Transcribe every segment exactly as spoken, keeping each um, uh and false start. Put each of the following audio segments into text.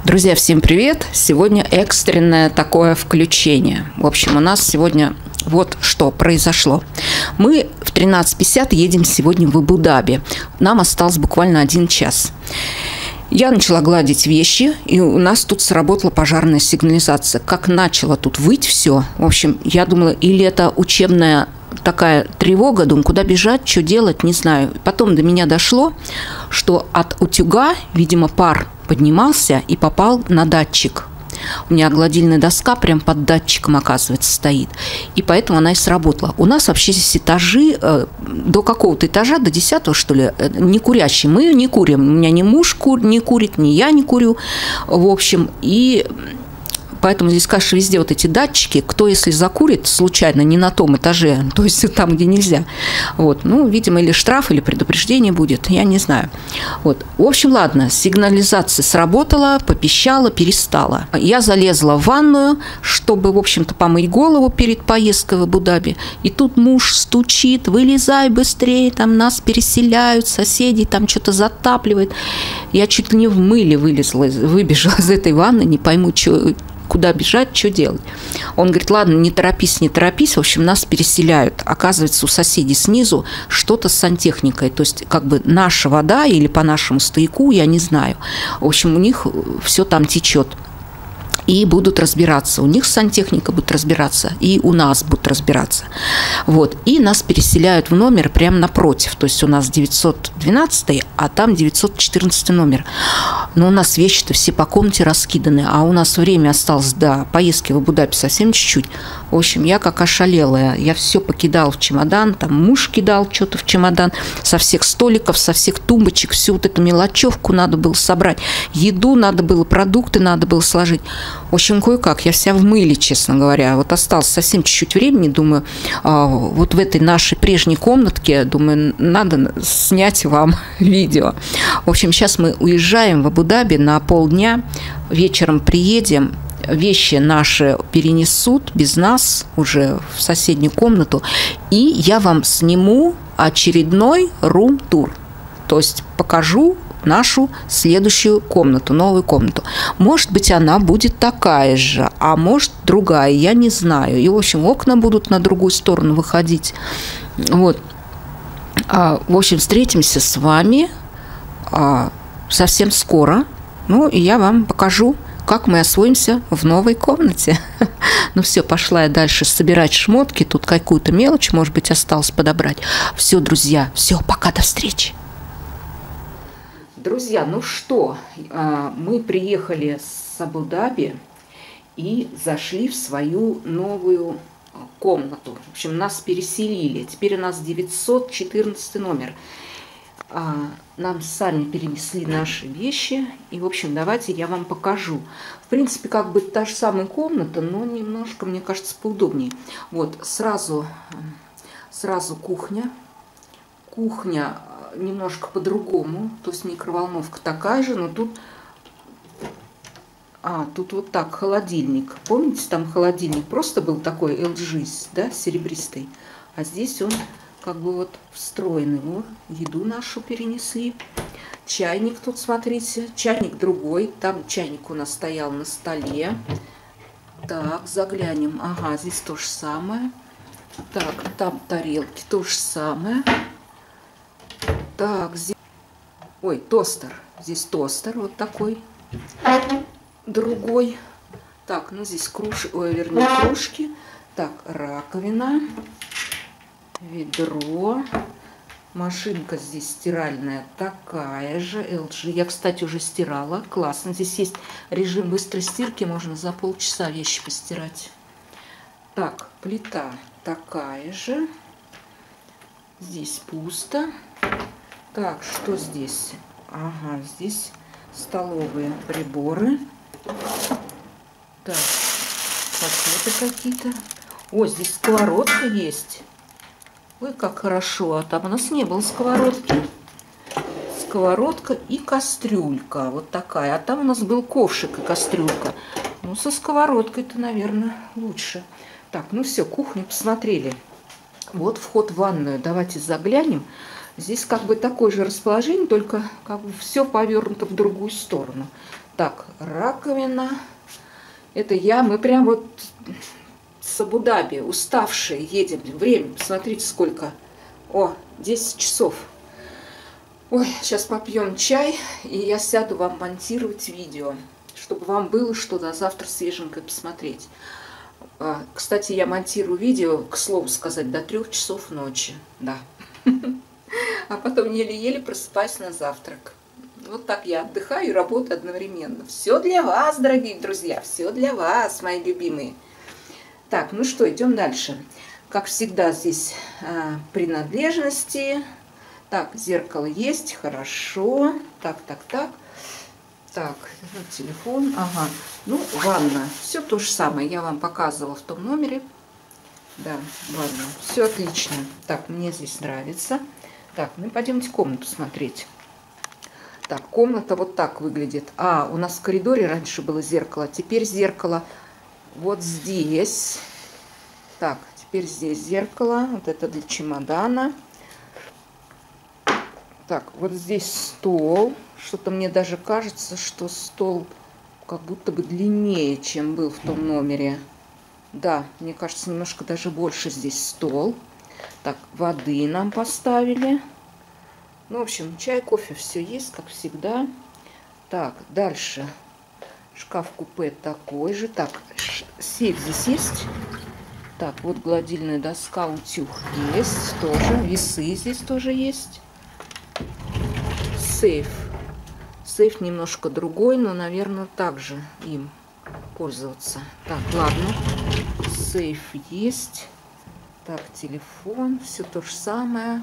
Друзья, всем привет! Сегодня экстренное такое включение. В общем, у нас сегодня вот что произошло. Мы в тринадцать пятьдесят едем сегодня в Абу-Даби. Нам осталось буквально один час. Я начала гладить вещи, и у нас тут сработала пожарная сигнализация. Как начало тут выть все. В общем, я думала, или это учебная такая тревога, думаю, куда бежать, что делать, не знаю. Потом до меня дошло, что от утюга, видимо, пар поднимался и попал на датчик. У меня гладильная доска прям под датчиком, оказывается, стоит. И поэтому она и сработала. У нас вообще здесь этажи, э, до какого-то этажа, до десятого, что ли, э, не курящие. Мы не курим. У меня ни муж кур, не курит, ни я не курю. В общем, и... Поэтому здесь, конечно, везде вот эти датчики. Кто, если закурит случайно не на том этаже, то есть там, где нельзя, вот, ну, видимо, или штраф, или предупреждение будет, я не знаю. Вот. В общем, ладно, сигнализация сработала, попищала, перестала. Я залезла в ванную, чтобы, в общем-то, помыть голову перед поездкой в Абу-Даби. И тут муж стучит: вылезай быстрее, там нас переселяют, соседей там что-то затапливает. Я чуть ли не в мыле вылезла, выбежала из этой ванны, не пойму, что... куда бежать, что делать. Он говорит: ладно, не торопись, не торопись. В общем, нас переселяют. Оказывается, у соседей снизу что-то с сантехникой. То есть, как бы наша вода или по нашему стояку, я не знаю. В общем, у них все там течет. И будут разбираться. У них сантехника будет разбираться, и у нас будут разбираться. Вот. И нас переселяют в номер прямо напротив. То есть у нас девятьсот двенадцатый, а там девятьсот четырнадцатый номер. Но у нас вещи-то все по комнате раскиданы, а у нас время осталось до поездки в Абу-Даби совсем чуть-чуть. В общем, я как ошалелая. Я все покидала в чемодан, там муж кидал что-то в чемодан, со всех столиков, со всех тумбочек, всю вот эту мелочевку надо было собрать, еду надо было, продукты надо было сложить. В общем, кое-как. Я вся в мыле, честно говоря. Вот осталось совсем чуть-чуть времени, думаю, вот в этой нашей прежней комнатке, думаю, надо снять вам видео. В общем, сейчас мы уезжаем в Абу-Даби на полдня, вечером приедем, вещи наши перенесут без нас уже в соседнюю комнату, и я вам сниму очередной рум-тур. То есть покажу нашу следующую комнату, новую комнату. Может быть, она будет такая же, а может, другая, я не знаю. И, в общем, окна будут на другую сторону выходить. Вот. А, в общем, встретимся с вами а, совсем скоро. Ну, и я вам покажу, как мы освоимся в новой комнате. Ну все, пошла я дальше собирать шмотки. Тут какую-то мелочь, может быть, осталось подобрать. Все, друзья, все, пока, до встречи. Друзья, ну что, мы приехали с Абу-Даби и зашли в свою новую комнату. В общем, нас переселили. Теперь у нас девятьсот четырнадцатый номер. Нам сами перенесли наши вещи. И, в общем, давайте я вам покажу. В принципе, как бы та же самая комната, но немножко, мне кажется, поудобнее. Вот, сразу, сразу кухня. Кухня немножко по-другому, то есть микроволновка такая же, но тут, а, тут вот так холодильник. Помните, там холодильник просто был такой эл джи, да, серебристый, а здесь он как бы вот встроенный. Вот, еду нашу перенесли. Чайник тут, смотрите, чайник другой, там чайник у нас стоял на столе. Так, заглянем, ага, здесь то же самое. Так, там тарелки, то же самое. Так, здесь... Ой, тостер. Здесь тостер вот такой. Другой. Так, ну здесь круж... Ой, вернее, кружки. Так, раковина. Ведро. Машинка здесь стиральная такая же. эл джи. Я, кстати, уже стирала. Классно. Здесь есть режим быстрой стирки. Можно за полчаса вещи постирать. Так, плита такая же. Здесь пусто. Так, что здесь? Ага, здесь столовые приборы. Так, пакеты какие-то. О, здесь сковородка есть. Ой, как хорошо. А там у нас не было сковородки. Сковородка и кастрюлька. Вот такая. А там у нас был ковшик и кастрюлька. Ну, со сковородкой-то, наверное, лучше. Так, ну все, кухню посмотрели. Вот вход в ванную. Давайте заглянем. Здесь как бы такое же расположение, только как бы все повернуто в другую сторону. Так, раковина. Это я, мы прям вот с Абу-Даби, уставшие, едем. Время, посмотрите, сколько. О, десять часов. Ой, сейчас попьем чай, и я сяду вам монтировать видео, чтобы вам было что до завтра свеженькое посмотреть. Кстати, я монтирую видео, к слову сказать, до трех часов ночи. Да. А потом еле-еле просыпаюсь на завтрак. Вот так я отдыхаю и работаю одновременно. Все для вас, дорогие друзья, все для вас, мои любимые. Так, ну что, идем дальше. Как всегда, здесь а, принадлежности. Так, зеркало есть, хорошо. Так, так, так. Так, телефон, ага. Ну, ванна. Все то же самое, я вам показывала в том номере. Да, ванна. Все отлично. Так, мне здесь нравится. Так, ну пойдемте комнату смотреть. Так, комната вот так выглядит. А, у нас в коридоре раньше было зеркало, теперь зеркало вот здесь. Так, теперь здесь зеркало. Вот это для чемодана. Так, вот здесь стол. Что-то мне даже кажется, что стол как будто бы длиннее, чем был в том номере. Да, мне кажется, немножко даже больше здесь стол. Так, воды нам поставили. Ну, в общем, чай, кофе, все есть, как всегда. Так, дальше. Шкаф-купе такой же. Так, сейф здесь есть. Так, вот гладильная доска, утюг есть тоже. Весы здесь тоже есть. Сейф. Сейф немножко другой, но, наверное, также им пользоваться. Так, ладно. Сейф есть. Так, телефон. Все то же самое.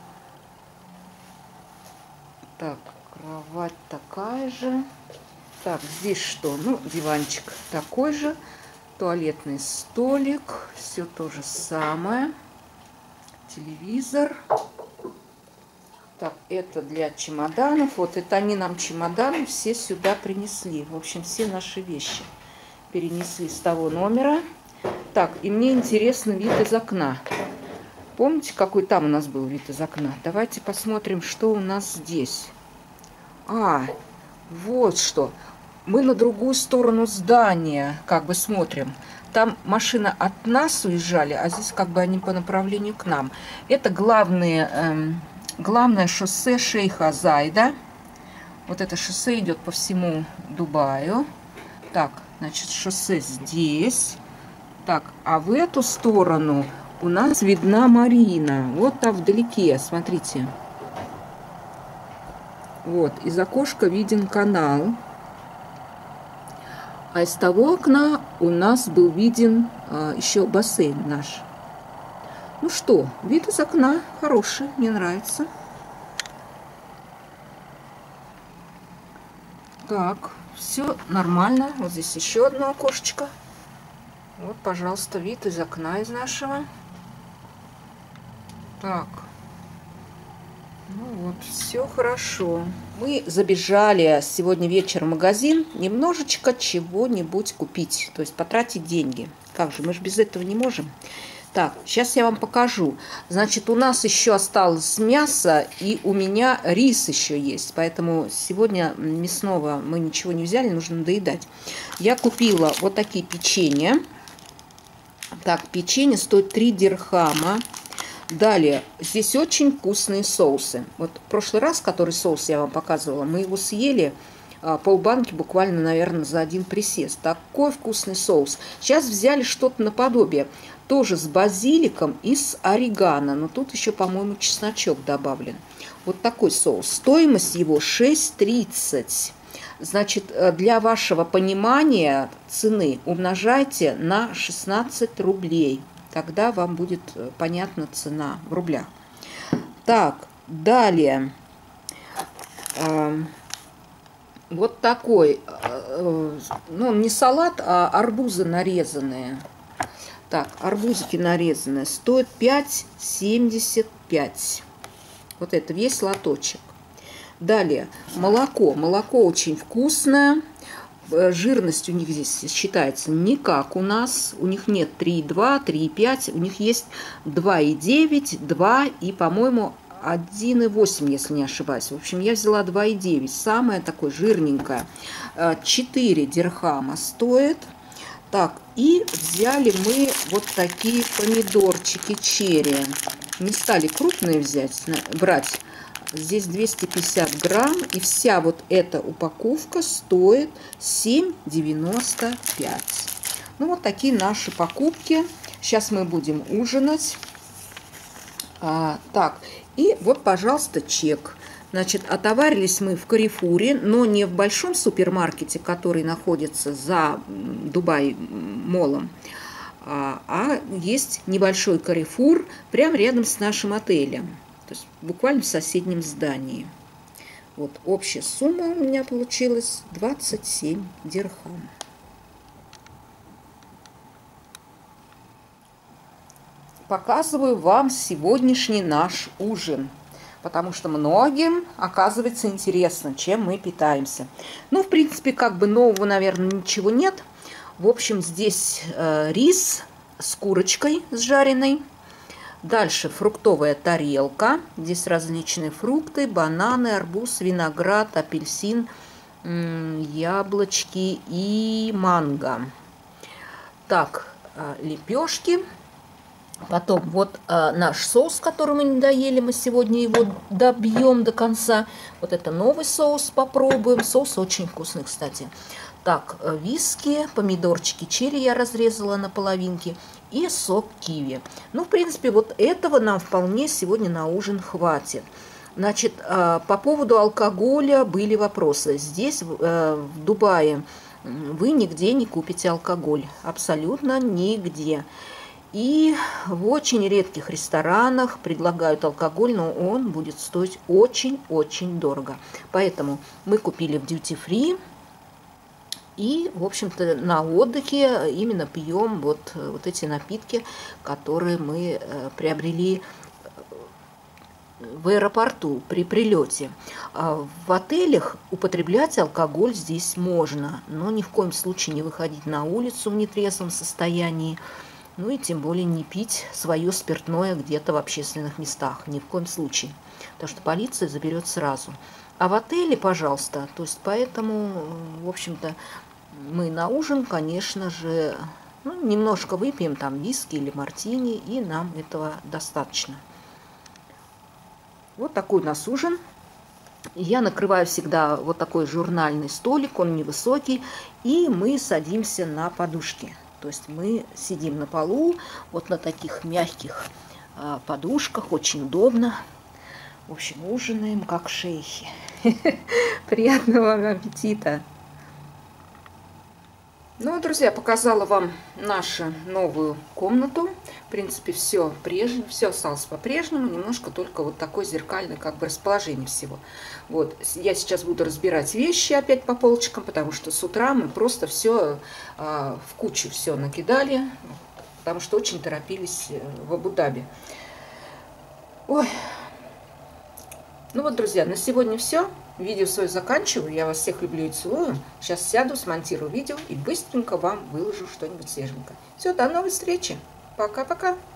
Так, кровать такая же. Так, здесь что? Ну, диванчик такой же. Туалетный столик. Все то же самое. Телевизор. Так, это для чемоданов. Вот это они нам чемоданы все сюда принесли. В общем, все наши вещи перенесли с того номера. Так, и мне интересно вид из окна. Помните, какой там у нас был вид из окна? Давайте посмотрим, что у нас здесь. А, вот что. Мы на другую сторону здания как бы смотрим. Там машины от нас уезжали, а здесь как бы они по направлению к нам. Это главные, эм, главное шоссе Шейха Зайда. Вот это шоссе идет по всему Дубаю. Так, значит, шоссе здесь. Так, а в эту сторону у нас видна марина. Вот там вдалеке, смотрите. Вот, из окошка виден канал. А из того окна у нас был виден а, еще бассейн наш. Ну что, вид из окна хороший, мне нравится. Так, все нормально. Вот здесь еще одно окошечко. Вот, пожалуйста, вид из окна из нашего. Так. Ну вот, все хорошо. Мы забежали сегодня вечером в магазин немножечко чего-нибудь купить. То есть потратить деньги. Как же, мы же без этого не можем. Так, сейчас я вам покажу. Значит, у нас еще осталось мясо, и у меня рис еще есть. Поэтому сегодня мясного мы ничего не взяли, нужно доедать. Я купила вот такие печенья. Так, печенье стоит три дирхама. Далее, здесь очень вкусные соусы. Вот в прошлый раз, который соус я вам показывала, мы его съели а, полбанки буквально, наверное, за один присест. Такой вкусный соус. Сейчас взяли что-то наподобие. Тоже с базиликом и с орегано. Но тут еще, по-моему, чесночок добавлен. Вот такой соус. Стоимость его шесть тридцать. Значит, для вашего понимания цены умножайте на шестнадцать рублей. Тогда вам будет понятна цена в рублях. Так, далее. Э, вот такой, э, ну, не салат, а арбузы нарезанные. Так, арбузики нарезанные. Стоят пять семьдесят пять. Вот это весь лоточек. Далее, молоко. Молоко очень вкусное. Жирность у них здесь считается не как у нас. У них нет три и два, три и пять. У них есть два и девять, два и, по-моему, один и восемь, если не ошибаюсь. В общем, я взяла два и девять, самое такое жирненькое. четыре дирхама стоит. Так, и взяли мы вот такие помидорчики черри. Не стали крупные взять, брать. Здесь двести пятьдесят грамм, и вся вот эта упаковка стоит семь девяносто пять. Ну, вот такие наши покупки. Сейчас мы будем ужинать. А, так, и вот, пожалуйста, чек. Значит, отоварились мы в Карифуре, но не в большом супермаркете, который находится за Дубай-молом, а, а есть небольшой Карифур прямо рядом с нашим отелем. То есть буквально в соседнем здании. Вот общая сумма у меня получилась двадцать семь дирхам. Показываю вам сегодняшний наш ужин, потому что многим оказывается интересно, чем мы питаемся. Ну, в принципе, как бы нового, наверное, ничего нет. В общем, здесь э, рис с курочкой с жареной. Дальше фруктовая тарелка. Здесь различные фрукты, бананы, арбуз, виноград, апельсин, яблочки и манго. Так, э, лепешки. Потом вот а, наш соус, который мы не доели, мы сегодня его добьем до конца. Вот это новый соус, попробуем. Соус очень вкусный, кстати. Так, виски, помидорчики черри я разрезала на половинки и сок киви. Ну, в принципе, вот этого нам вполне сегодня на ужин хватит. Значит, а, по поводу алкоголя были вопросы. Здесь, а, в Дубае, вы нигде не купите алкоголь. Абсолютно нигде. И в очень редких ресторанах предлагают алкоголь, но он будет стоить очень-очень дорого. Поэтому мы купили в Duty Free и, в общем-то, на отдыхе именно пьем вот, вот эти напитки, которые мы приобрели в аэропорту при прилете. В отелях употреблять алкоголь здесь можно, но ни в коем случае не выходить на улицу в нетрезвом состоянии. Ну и тем более не пить свое спиртное где-то в общественных местах. Ни в коем случае. Потому что полиция заберет сразу. А в отеле, пожалуйста. То есть поэтому, в общем-то, мы на ужин, конечно же, ну, немножко выпьем там виски или мартини. И нам этого достаточно. Вот такой у нас ужин. Я накрываю всегда вот такой журнальный столик. Он невысокий. И мы садимся на подушки. То есть мы сидим на полу, вот на таких мягких а, подушках, очень удобно. В общем, ужинаем как шейхи. Приятного аппетита! Ну, друзья, показала вам нашу новую комнату. В принципе, все прежнее, все осталось по-прежнему, немножко только вот такое зеркальное как бы расположение всего. Вот, я сейчас буду разбирать вещи опять по полочкам, потому что с утра мы просто все а, в кучу все накидали, потому что очень торопились в Абу-Даби. Ой. Ну вот, друзья, на сегодня все. Видео свое заканчиваю. Я вас всех люблю и целую. Сейчас сяду, смонтирую видео и быстренько вам выложу что-нибудь свеженькое. Все, до новой встречи. Пока-пока.